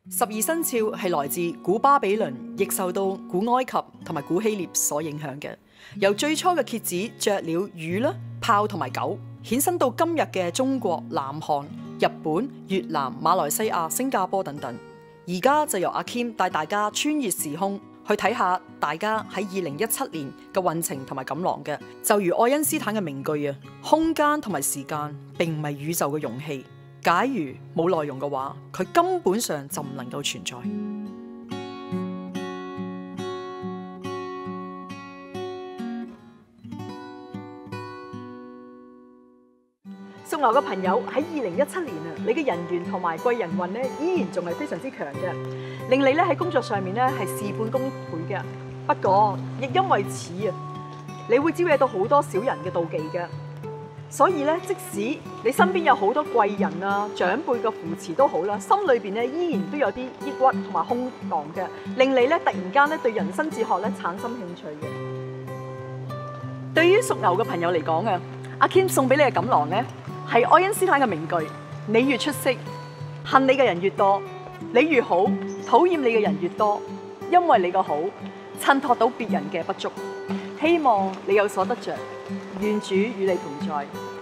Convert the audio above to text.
12生肖係來自古巴比倫，亦受到古埃及同埋古希臘所影響嘅。由最初嘅蠍子、雀鳥、魚啦、豹同埋狗，衍生到今日嘅中國、南韓、日本、越南、馬來西亞、新加坡等等。而家就由阿 Kim 帶大家穿越時空，去睇下大家喺2017年嘅運程同埋錦囊嘅。就如愛因斯坦嘅名句啊，空間同埋時間並唔係宇宙嘅容器。假如冇內容嘅話，佢根本上就唔能夠存在。屬牛嘅朋友喺2017年啊，你嘅人緣同埋貴人運咧，依然仲係非常之強嘅，令你咧喺工作上面咧係事半功倍嘅。不過亦因為此啊，你會招惹到好多小人嘅妒忌嘅。所以咧，即使你身邊有好多貴人啊、長輩嘅扶持都好啦，心裏邊咧依然都有啲抑鬱同埋空蕩嘅，令你咧突然間咧對人生哲學咧產生興趣嘅。對於屬牛嘅朋友嚟講啊，阿 Kim 送俾你嘅錦囊咧係愛因斯坦嘅名句：你越出色，恨你嘅人越多；你越好，討厭你嘅人越多。因為你個好，襯托到別人嘅不足。希望你有所得着，願主與你同在。